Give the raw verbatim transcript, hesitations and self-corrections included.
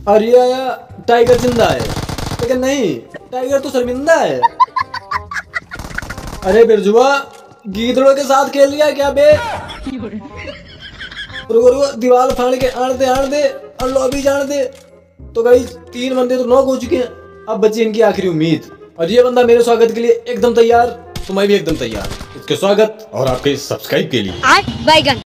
और ये आया टाइगर जिंदा है, लेकिन नहीं, टाइगर तो शर्मिंदा है। अरे बिरजुआ, गीदड़ों के साथ खेल लिया क्या बे? रुको रुको, दीवार फाड़ के आड़ दे आड़ दे और लॉबी जान दे। तो गाइस तीन बंदे तो नॉक हो चुके हैं, अब बची इनकी आखिरी उम्मीद। और ये बंदा मेरे स्वागत के लिए एकदम तैयार, तो मैं भी एकदम तैयार इसके स्वागत और आपके सब्सक्राइब के लिए।